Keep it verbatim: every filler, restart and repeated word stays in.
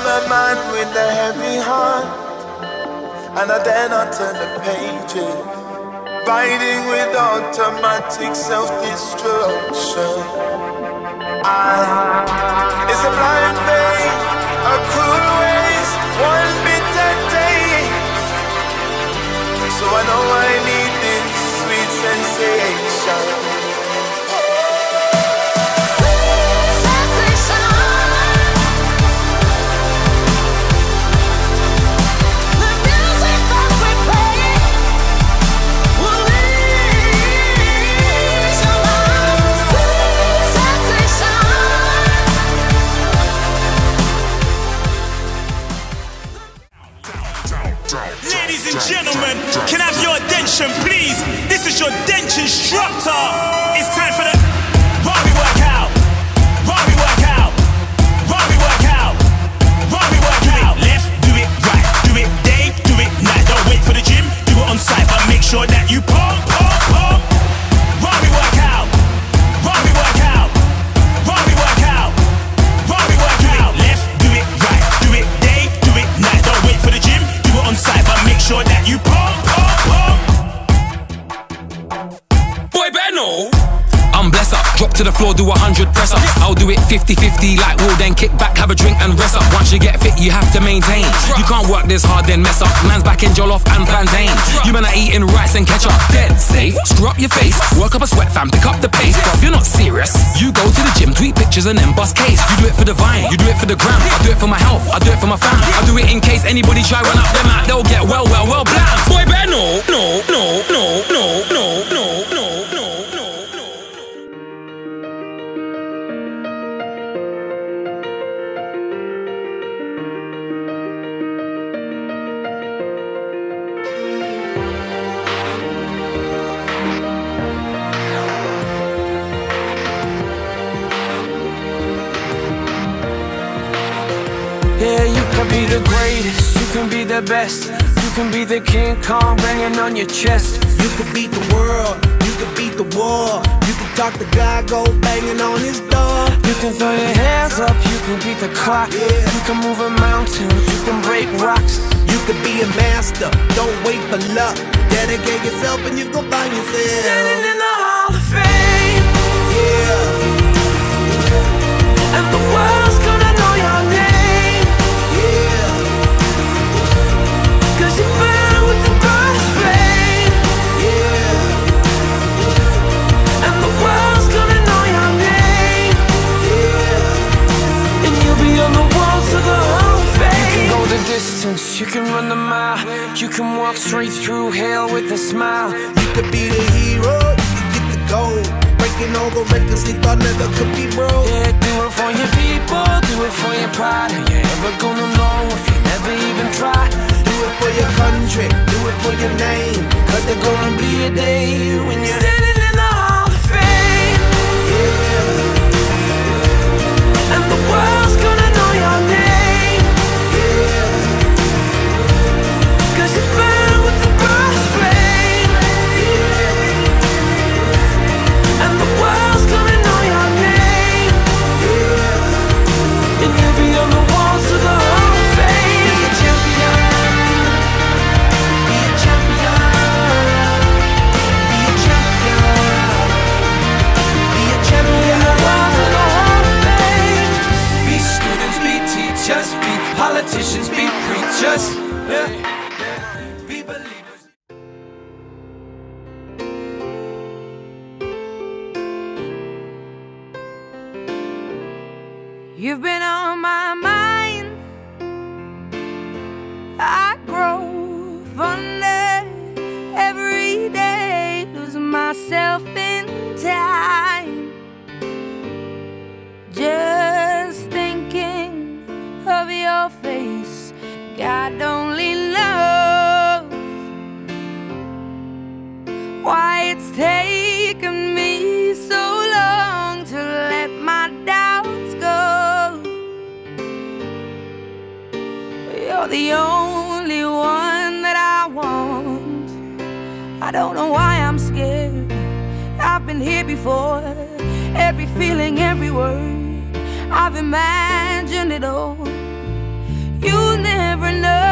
my mind with a heavy heart, and I dare not turn the pages, riding with automatic self-destruction. I It's a blind faith, a cruel waste, one bitter taste. So I know I need this sweet sensation. Ladies and gentlemen, can I have your attention, please? This is your dance instructor. It's time for the while we work out, while we work out, while we work out, while we work out. Left, do it right, do it day, do it night. Don't wait for the gym, do it on site, but make sure that you pump, pump, pump. While we work out, while we work out, while we work out, while we work out. Left, do it right, do it day, do it night. Don't wait for the gym, do it on site, but make sure that you pump, pump, pump. Boy, better know. I'm blessed up, drop to the floor, do a hundred press ups. I'll do it fifty fifty like Will, then kick back, have a drink and rest up. Once you get fit, you have to maintain. You can't work this hard, then mess up. Man's back in jollof and plantain. You man are eating rice and ketchup. Dead safe, screw up your face, work up a sweat fam, pick up the pace. But if you're not serious, you go to the gym, tweet pictures and then bust case. You do it for the vine, you do it for the gram. I do it for my health, I do it for my fam. I do it in case anybody try run up them out, they'll get well, well, well blam. Boy, better no, no, no, no, no, no, no, no, no. Yeah, you can be the greatest, you can be the best, you can be the King Kong banging on your chest. You can beat the world, you can beat the war, you can talk to God, go banging on his door. You can throw your hands up, you can beat the clock, yeah. You can move a mountain, you can break rocks. You can be a master, don't wait for luck. Dedicate yourself and you go find yourself standing in the Hall of Fame. Yeah. And the world's gonna know your name. Cause you burn with the burst flame. Yeah. And the world's gonna know your name. Yeah. And you'll be on the walls of the Hall of Fame. You can go the distance, you can run the mile, you can walk straight through hell with a smile. You could be the hero, you can get the gold, breaking all the records they thought never could be broke. Yeah, do it for your people, do it for your pride. Are you ever gonna know if you never even try? Do it for your country, do it for your name, cause there's gonna be a day when you're standing in the Hall of Fame. Yeah. And the world's gonna know your name. Yeah. Cause you burn with the burst flame. Yeah. And the world's gonna know your name. Yeah. And you'll be on the walls of the Hall of Fame. Be a champion. Be a champion. Be a champion. Be a champion. The walls of the Hall of Fame. Be students, be teachers, be politicians, be preachers. Yeah. Be believers. You've been on my mind. I grow fonder every day, losing myself in time. Just thinking of your face, God only knows why it's taken me so long to let my doubts go. You're the only one that I want. I don't know why I'm scared. I've been here before. Every feeling, every word, I've imagined it all. You never know.